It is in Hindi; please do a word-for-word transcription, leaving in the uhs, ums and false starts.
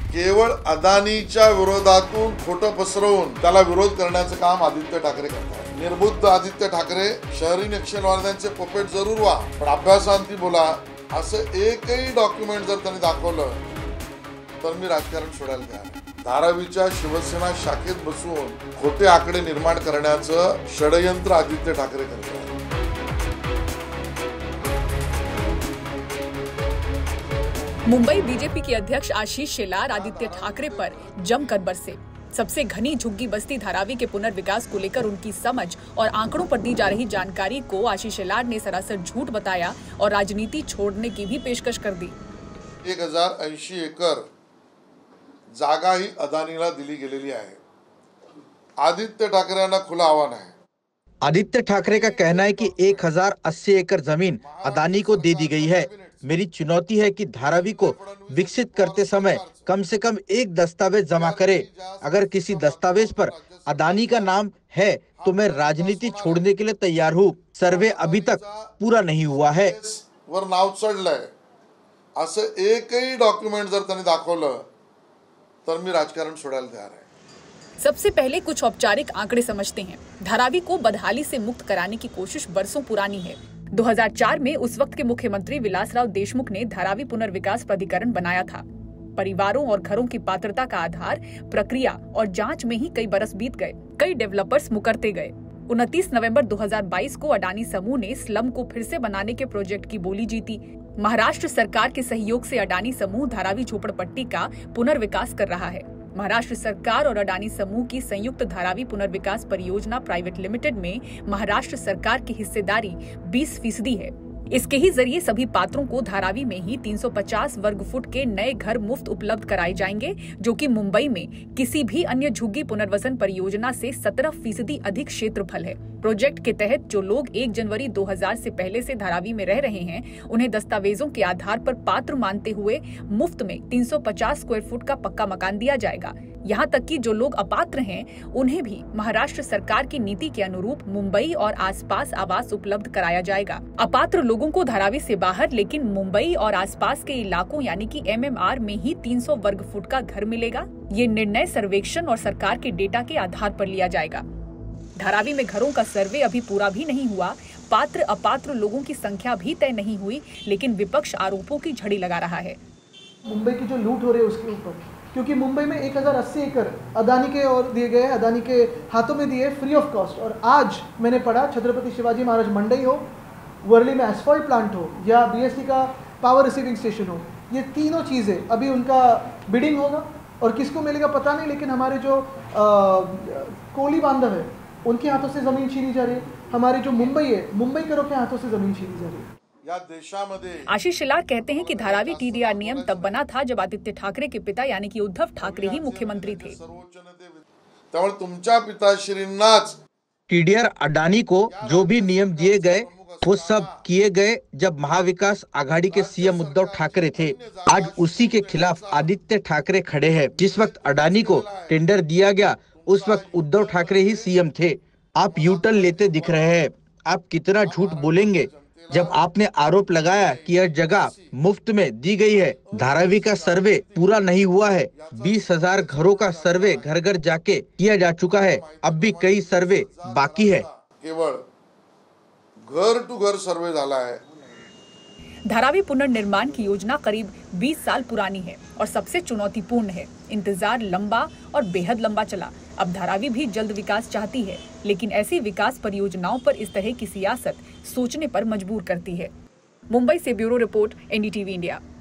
केवळ अदानीच्या विरोधातून खोटं पसरवून त्याला विरोध करण्याचं काम आदित्य ठाकरे करतात। निर्बुद्ध आदित्य ठाकरे शहरी नक्षलवाद्यांचे पपेट जरूर व्हा, पण अभ्यासांती बोला। असं एकही डॉक्युमेंट जर त्यांनी दाखवलं तर मी राजकारण सोडायला तयार। धारावीच्या शिवसेना शाखेत बसून खोटे आकडे निर्माण करण्याचं षडयंत्र आदित्य ठाकरे करतात। मुंबई बीजेपी के अध्यक्ष आशीष शेलार आदित्य ठाकरे पर जमकर बरसे। सबसे घनी झुग्गी बस्ती धारावी के पुनर्विकास को लेकर उनकी समझ और आंकड़ों पर दी जा रही जानकारी को आशीष शेलार ने सरासर झूठ बताया और राजनीति छोड़ने की भी पेशकश कर दी। एक हजार ऐंशी एकर जागा ही अदानीला दिली गेलेली आहे। आदित्य ठाकरे यांना खुला आव्हान आहे। आदित्य ठाकरे का कहना है कि एक हजार अस्सी एकड़ जमीन अदानी को दे दी गई है। मेरी चुनौती है कि धारावी को विकसित करते समय कम से कम एक दस्तावेज जमा करे। अगर किसी दस्तावेज पर अदानी का नाम है तो मैं राजनीति छोड़ने के लिए तैयार हूँ। सर्वे अभी तक पूरा नहीं हुआ है। वर नाव चढलंय असं एकही डॉक्युमेंट जर त्यांनी दाखवलं तर मी राजकारण सोडायला तयार आहे। सबसे पहले कुछ औपचारिक आंकड़े समझते हैं। धारावी को बदहाली से मुक्त कराने की कोशिश बरसों पुरानी है। दो हज़ार चार में उस वक्त के मुख्यमंत्री विलासराव देशमुख ने धारावी पुनर्विकास प्राधिकरण बनाया था। परिवारों और घरों की पात्रता का आधार प्रक्रिया और जांच में ही कई बरस बीत गए। कई डेवलपर्स मुकरते गए। उनतीस नवंबर दो हज़ार बाईस को अडानी समूह ने स्लम को फिर से बनाने के प्रोजेक्ट की बोली जीती। महाराष्ट्र सरकार के सहयोग से अडानी समूह धारावी झोपड़पट्टी का पुनर्विकास कर रहा है। महाराष्ट्र सरकार और अडानी समूह की संयुक्त धारावी पुनर्विकास परियोजना प्राइवेट लिमिटेड में महाराष्ट्र सरकार की हिस्सेदारी बीस फीसदी है। इसके ही जरिए सभी पात्रों को धारावी में ही तीन सौ पचास वर्ग फुट के नए घर मुफ्त उपलब्ध कराए जाएंगे, जो कि मुंबई में किसी भी अन्य झुग्गी पुनर्वसन परियोजना से सत्रह फीसदी अधिक क्षेत्रफल है। प्रोजेक्ट के तहत जो लोग एक जनवरी दो हज़ार से पहले से धारावी में रह रहे हैं, उन्हें दस्तावेजों के आधार पर पात्र मानते हुए मुफ्त में तीन सौ पचास स्क्वायर फुट का पक्का मकान दिया जाएगा। यहाँ तक कि जो लोग अपात्र हैं, उन्हें भी महाराष्ट्र सरकार की नीति के अनुरूप मुंबई और आसपास आवास उपलब्ध कराया जाएगा। अपात्र लोगों को धारावी से बाहर लेकिन मुंबई और आसपास के इलाकों यानी कि एम एम आर में ही तीन सौ वर्ग फुट का घर मिलेगा। ये निर्णय सर्वेक्षण और सरकार के डेटा के आधार पर लिया जाएगा। धारावी में घरों का सर्वे अभी पूरा भी नहीं हुआ। पात्र अपात्र लोगों की संख्या भी तय नहीं हुई, लेकिन विपक्ष आरोपों की झड़ी लगा रहा है। मुंबई की जो लूट हो रही है उसके ऊपर, क्योंकि मुंबई में एक हजार अस्सी एकड़ अदानी के और दिए गए, अदानी के हाथों में दिए फ्री ऑफ कॉस्ट। और आज मैंने पढ़ा छत्रपति शिवाजी महाराज मंडई हो, वर्ली में एसफॉल्ट प्लांट हो या बीएसटी का पावर रिसीविंग स्टेशन हो, ये तीनों चीज़ें अभी उनका बिडिंग होगा और किसको मिलेगा पता नहीं। लेकिन हमारे जो आ, कोली बांधव है उनके हाथों से ज़मीन छीनी जा रही है। हमारी जो मुंबई है, मुंबई करों के हाथों से ज़मीन छीनी जा रही है। आशीष शेलार कहते हैं कि धारावी टीडीआर नियम तब बना था जब आदित्य ठाकरे के पिता यानी कि उद्धव ठाकरे ही मुख्यमंत्री थे। त्यामुळे तुमच्या पिताश्रींनाच टीडीआर अडानी को जो भी नियम दिए गए वो सब किए गए जब महाविकास आघाड़ी के सीएम उद्धव ठाकरे थे। आज उसी के खिलाफ आदित्य ठाकरे खड़े हैं। जिस वक्त अडानी को टेंडर दिया गया उस वक्त उद्धव ठाकरे ही सीएम थे। आप यू टर्न लेते दिख रहे हैं। आप कितना झूठ बोलेंगे जब आपने आरोप लगाया कि यह जगह मुफ्त में दी गई है। धारावी का सर्वे पूरा नहीं हुआ है। बीस हजार घरों का सर्वे घर घर जाके किया जा चुका है। अब भी कई सर्वे बाकी है। केवळ घर टू घर सर्वे झाला है। धारावी पुनर्निर्माण की योजना करीब बीस साल पुरानी है और सबसे चुनौतीपूर्ण है। इंतजार लंबा और बेहद लंबा चला। अब धारावी भी जल्द विकास चाहती है, लेकिन ऐसी विकास परियोजनाओं पर इस तरह की सियासत सोचने पर मजबूर करती है। मुंबई से ब्यूरो रिपोर्ट, एनडीटीवी इंडिया।